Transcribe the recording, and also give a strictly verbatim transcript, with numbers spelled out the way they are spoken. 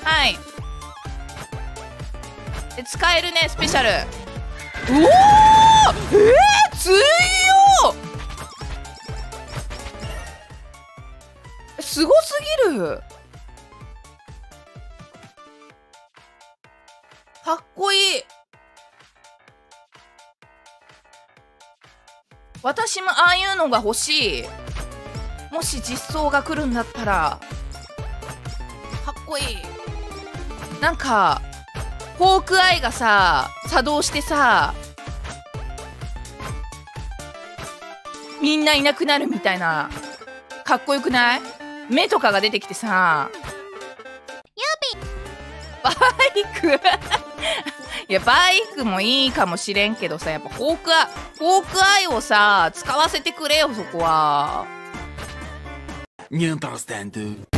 はいで使えるねスペシャル。おおえー、強っすごすぎる。かっこいい。私もああいうのが欲しい。もし実装が来るんだったらかっこいい。なんかホークアイがさ作動してさみんないなくなるみたいな。かっこよくない？目とかが出てきてさバイクいやバイクもいいかもしれんけどさ、やっぱホークアイホークアイをさ使わせてくれよそこは。 Не understand.